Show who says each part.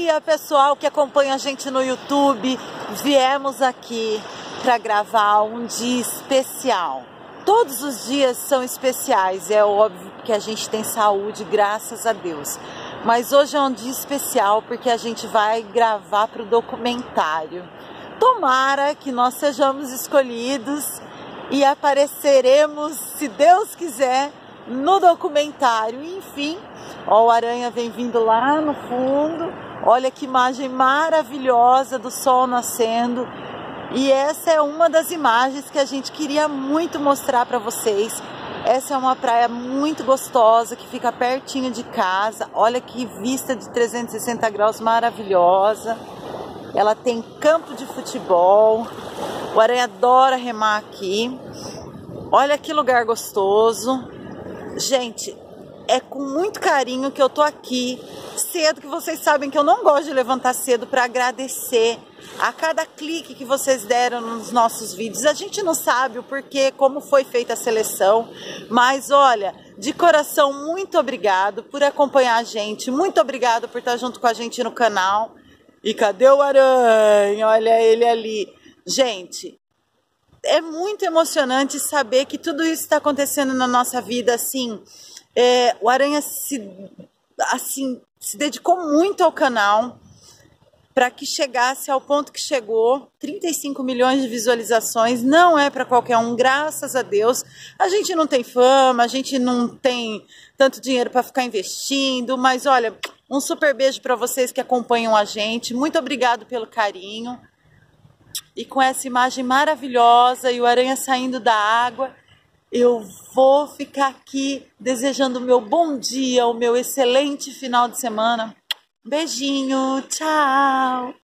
Speaker 1: dia, pessoal que acompanha a gente no YouTube. Viemos aqui para gravar um dia especial. Todos os dias são especiais, é óbvio que a gente tem saúde, graças a Deus. Mas hoje é um dia especial porque a gente vai gravar para o documentário. Tomara que nós sejamos escolhidos e apareceremos, se Deus quiser, no documentário. Enfim, ó, o Aranha vem vindo lá no fundo. Olha que imagem maravilhosa do sol nascendo. E essa é uma das imagens que a gente queria muito mostrar para vocês. Essa é uma praia muito gostosa que fica pertinho de casa. Olha que vista de 360 graus maravilhosa. Ela tem campo de futebol. O Aranha adora remar aqui. Olha que lugar gostoso. Gente, é com muito carinho que eu tô aqui cedo, que vocês sabem que eu não gosto de levantar cedo, para agradecer a cada clique que vocês deram nos nossos vídeos. A gente não sabe o porquê, como foi feita a seleção, mas olha, de coração, muito obrigado por acompanhar a gente, muito obrigado por estar junto com a gente no canal. E cadê o Aranha? Olha ele ali. Gente, é muito emocionante saber que tudo isso está acontecendo na nossa vida, assim. O Aranha se dedicou muito ao canal para que chegasse ao ponto que chegou. 35 milhões de visualizações, não é para qualquer um, graças a Deus. A gente não tem fama, a gente não tem tanto dinheiro para ficar investindo, mas olha, um super beijo para vocês que acompanham a gente. Muito obrigado pelo carinho. E com essa imagem maravilhosa e o Aranha saindo da água, eu vou ficar aqui desejando o meu bom dia, o meu excelente final de semana. Beijinho, tchau!